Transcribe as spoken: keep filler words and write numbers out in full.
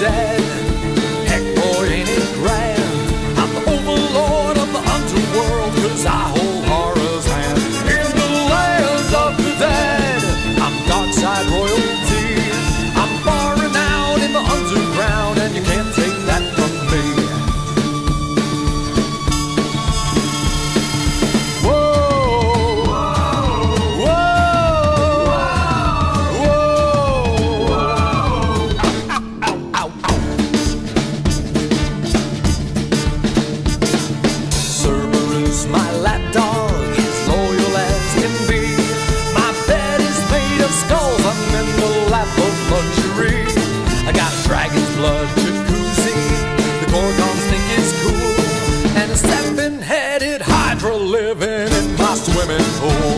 dead. Heck, boy, ain't it grand. I'm the overlord of the underworld, 'cause I hold horror's hand. In the lands of the dead, I'm dark side royalty. I'm far renowned in the underground, and you can't take that from me. My lapdog, as loyal as can be. My bed is made of skulls, I'm in the lap of luxury. I got a dragon's blood jacuzzi, the Gorgons think it's cool, and a seven-headed hydra living in my swimming pool.